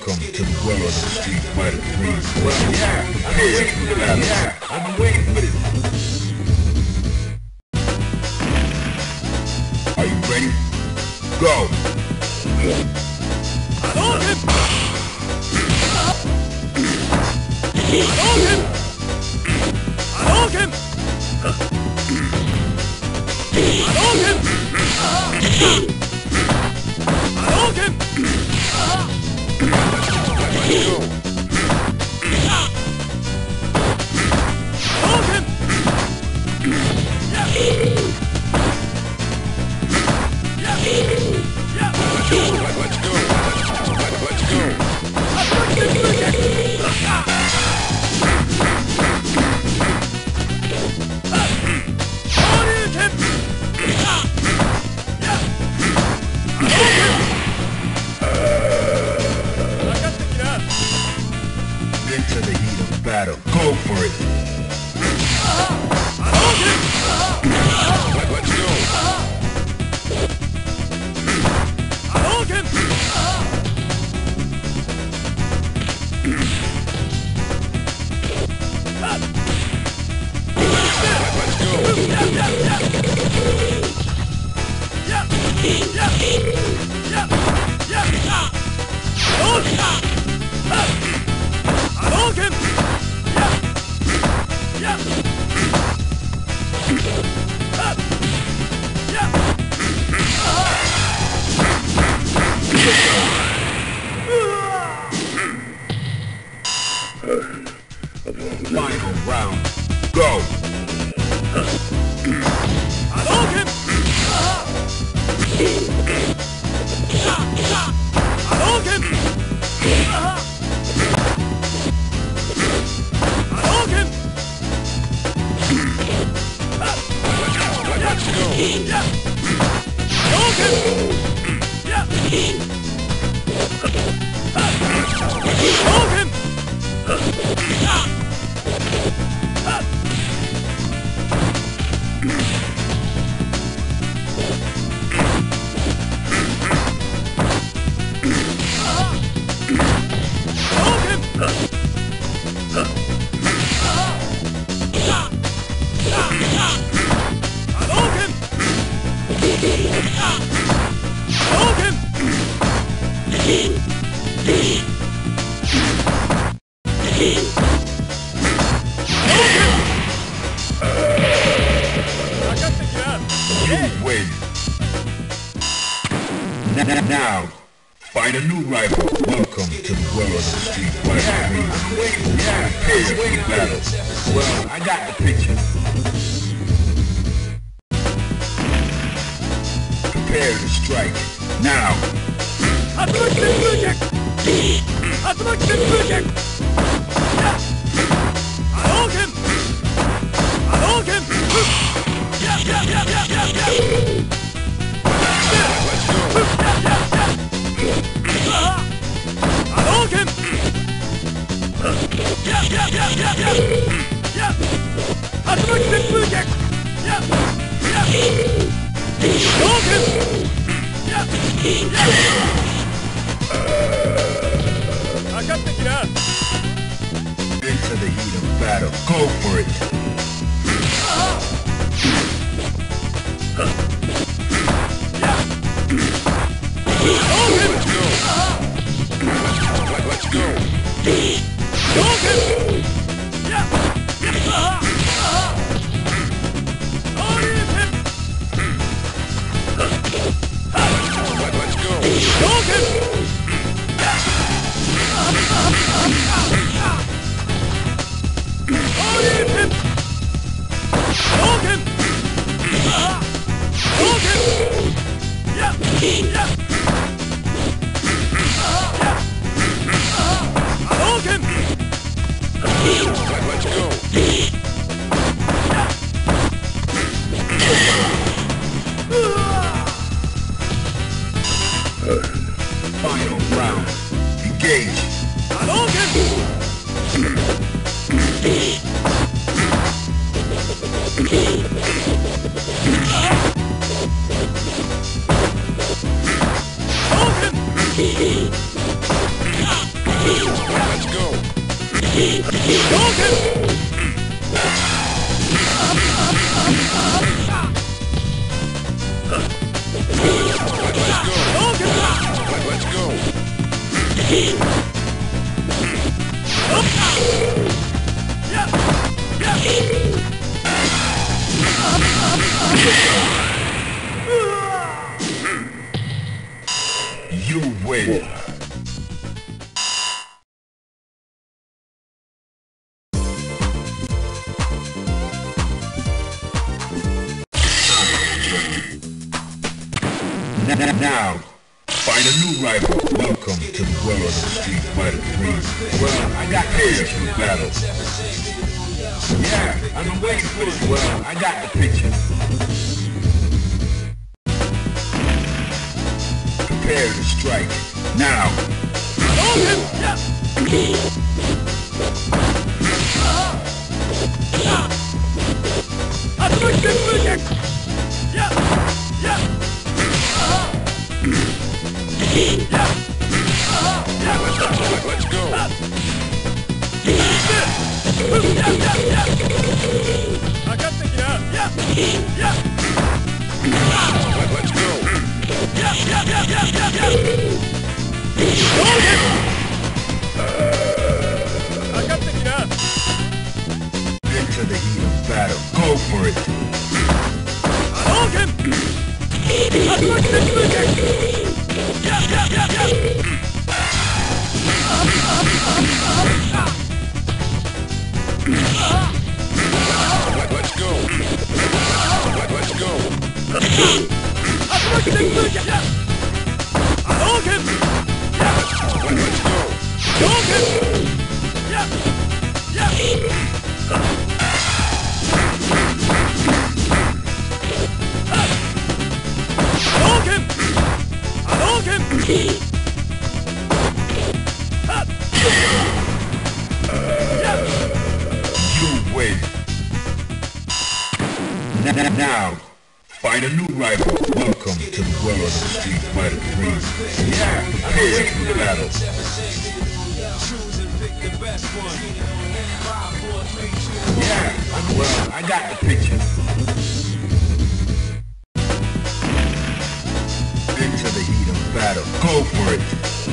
Welcome to the world of Street Fighter 3. Well, yeah, prepare for battle. Yeah, I've been waiting for this. Are you ready? Go! Hadouken! Hadouken! Hadouken! Hadouken! Hadouken! Let's go! Hadouken! Yeah! Let's go! Let's go! Into the heat of battle. Go for it. Let's go. Hadouken! Let's go. Hadouken! Final round. Go! Hadouken! Hadouken! Hadouken! Let's go! Hadouken! Hadouken! Win. Now, find a new rival. Welcome to the world of Street Fighter 3. Prepare for battle. Well, I got the picture. Prepare to strike. Now. Hadouken! Hadouken! Hadouken! Let's go! Hadouken! Into the heat of battle. Go for it. Let's go! Let's go! Hadouken! Let's go! Hadouken! Hadouken! Let's go! Final round. Engage. Hadouken! Hadouken! Let's go. You win. Now, find a new rival. Welcome to the world of the Street Fighter 3. Well, I got pairs for battle. Yeah, I've been waiting for this. Well, I got the picture. Prepare to strike. Now. Let's go. I got the Let's go. I got the Into the heat of battle. Go for it. Let's go. Let's go. You win. Now, find a new rival. Welcome to the world of the Street Fighter 3. Yeah, prepare for battle. Yeah, well, I got the picture. Into the heat of battle. Go for it.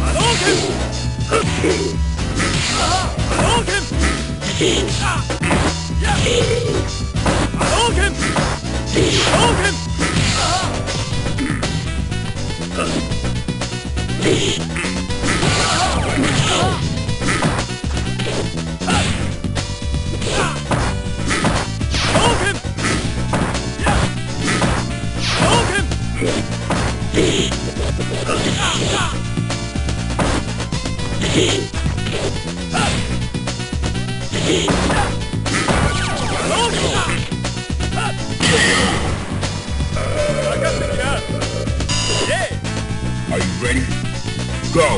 Are you ready? Go!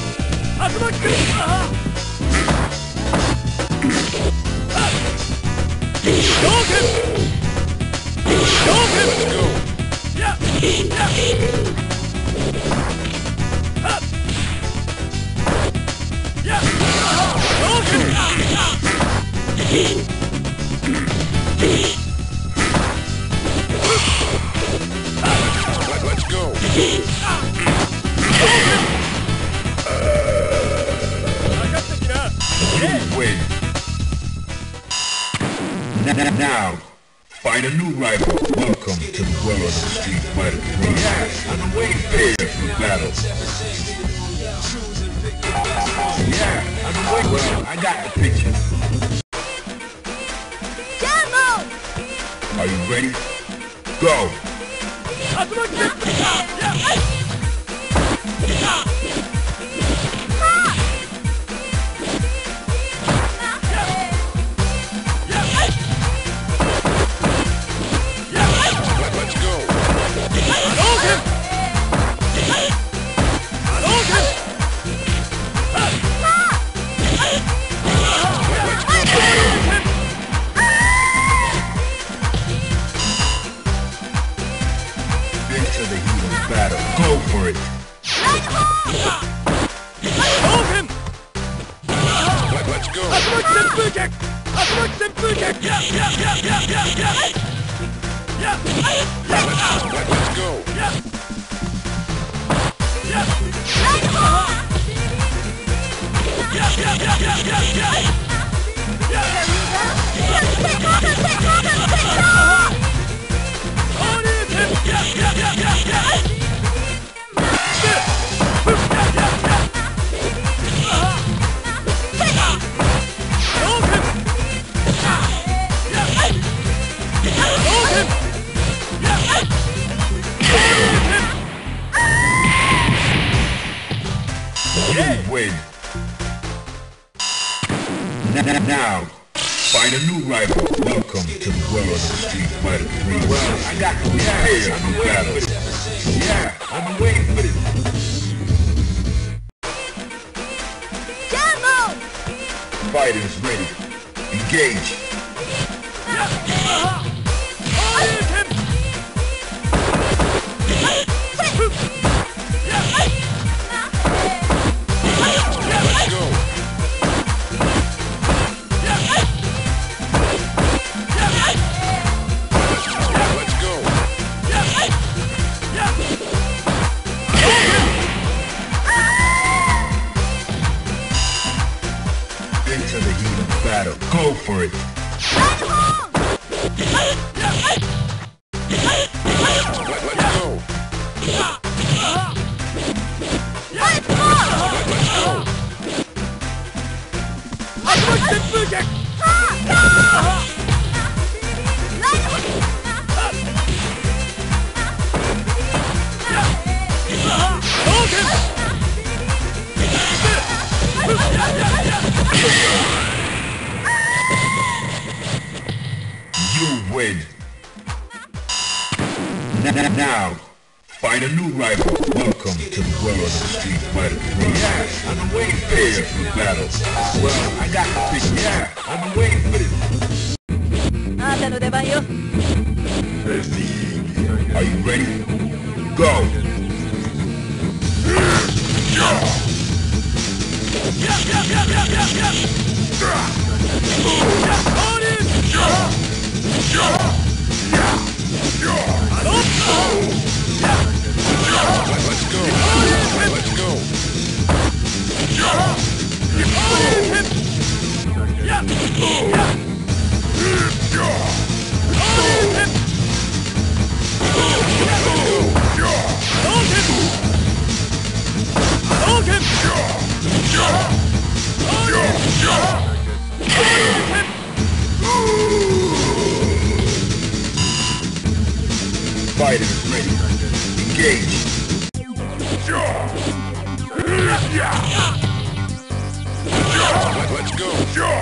Let's go. You win. Now, find a new rival. Welcome to the world of the Street Fighter 3. Yeah, I'm waiting prepare for battle. Yeah, I'm waiting. Well, I got the picture. Are you ready? Go! Into the heat of battle. Go Let's go. You win. Now, find a new rival. Welcome to the world of Street Fighter 3. Well, I got the prepare for battle. Yeah, I've been waiting for this. Fighters ready. Engage. Let's go. Let's go. Into the heat of battle. Go for it. Let's go. You win. Now, find a new rival. Welcome to the world of Street Fighter 3. Yeah, I've been waiting for Prepare this. for battle. Well, I got the prepare. Yeah, I've been waiting for this. Are you ready? Go. Let's go. Let's go. Fighters ready. Engage. Let's go.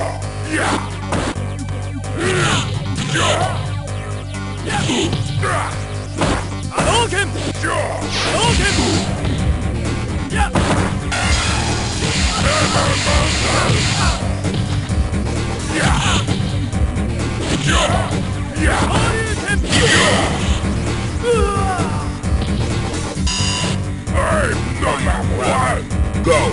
Go.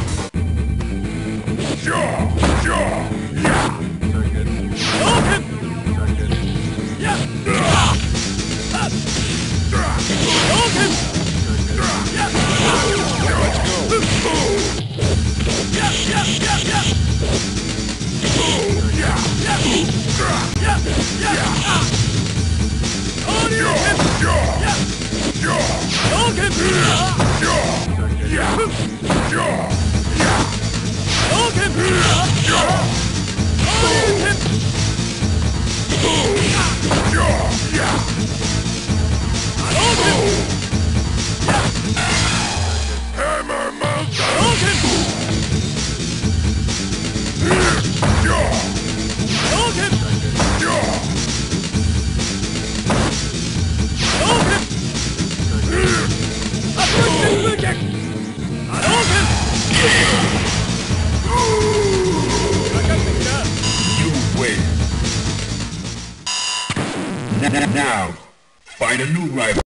Now, find a new rival.